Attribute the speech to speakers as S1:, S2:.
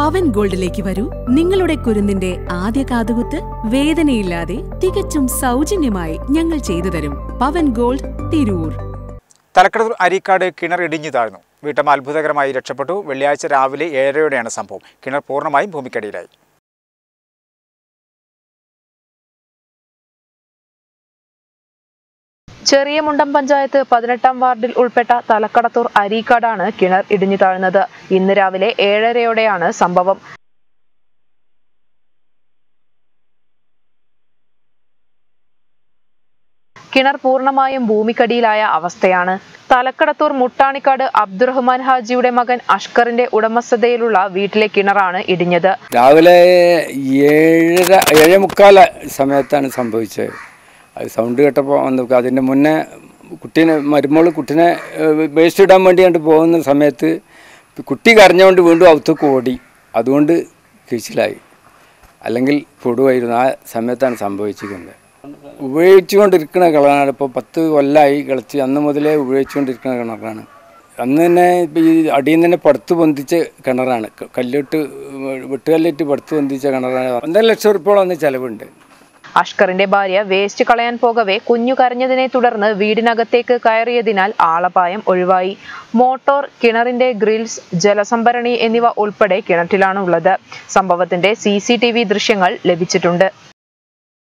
S1: പവൻ ഗോൾഡിലേക്ക് വരൂ. നിങ്ങളുടെ കുരുന്നിന്റെ ആദ്യ കാതുകുത്ത് വേദനയില്ലാതെ തികച്ചും സൗജന്യമായി ഞങ്ങൾ ചെയ്തു തരും. പവൻ ഗോൾഡ്, തിരൂർ.
S2: തലക്കടത്തൂർ അരീക്കാട് കിണർ ഇടിഞ്ഞു താഴ്ന്നു. വീട്ടമ്മ അത്ഭുതകരമായി രക്ഷപ്പെട്ടു. വെള്ളിയാഴ്ച രാവിലെ 7:30 സംഭവം. കിണർ പൂർണ്ണമായും ഭൂമിക്കടിയിലായി.
S3: ചെറിയ മുണ്ടം പഞ്ചായത്ത് 18-ാം വാർഡിൽ ഉൾപ്പെട്ട തലക്കടത്തൂർ അരീക്കാടാണ് കിണർ ഇടിഞ്ഞു താഴ്ന്നത്. ഇന്ന് രാവിലെ 7:30-യോടെയാണ് സംഭവം. കിണർ പൂർണ്ണമായും ഭൂമിക്കടിയിലായ അവസ്ഥയാണ്. തലക്കടത്തൂർ മുട്ടാണിക്കാട് അബ്ദുറഹ്മാൻ ഹാജിയുടെ മകൻ അഷ്കറിന്റെ ഉടമസ്ഥതയിലുള്ള വീട്ടിലെ കിണറാണ് ഇടിഞ്ഞത്.
S4: രാവിലെ 7:45 സമയത്താണ് സംഭവിച്ചത്. അത് സൗണ്ട് കേട്ടപ്പോൾ വന്നു. അതിൻ്റെ മുന്നേ മരുമോള് കുട്ടീനെ വേസ്റ്റ് ഇടാൻ വേണ്ടി പോകുന്ന സമയത്ത് കുട്ടി കരഞ്ഞുകൊണ്ട് വീണ്ടും അകത്തേക്ക് ഓടി. അതുകൊണ്ട് കിഴിച്ചിലായി, അല്ലെങ്കിൽ പൊടുവായിരുന്നു. ആ സമയത്താണ് സംഭവിച്ചിരിക്കുന്നത്. ഉപയോഗിച്ചുകൊണ്ടിരിക്കുന്ന കിണറാണ്. ഇപ്പോൾ 10 കൊല്ലമായി കളിച്ച്. അന്ന് മുതലേ ഉപയോഗിച്ചുകൊണ്ടിരിക്കുന്ന കിണറാണ്. അന്ന് തന്നെ ഈ അടിയിൽ നിന്ന് തന്നെ പടുത്ത് പൊന്തിച്ച കിണറാണ്. വെട്ടുകല്ലിട്ട് പടുത്ത് പൊന്തിച്ച കിണറാണ്. 1.5 ലക്ഷം രൂപയോളം അന്ന് ചിലവുണ്ട്.
S3: അഷ്കറിന്റെ ഭാര്യ വേസ്റ്റ് കളയാൻ പോകവെ കുഞ്ഞു കരഞ്ഞതിനെ തുടർന്ന് വീടിനകത്തേക്ക് കയറിയതിനാൽ ആളപായം ഒഴിവായി. മോട്ടോർ, കിണറിന്റെ ഗ്രിൽസ്, ജലസംഭരണി എന്നിവ ഉൾപ്പെടെ കിണറ്റിലാണുള്ളത്. സംഭവത്തിന്റെ CCTV ദൃശ്യങ്ങൾ ലഭിച്ചിട്ടുണ്ട്.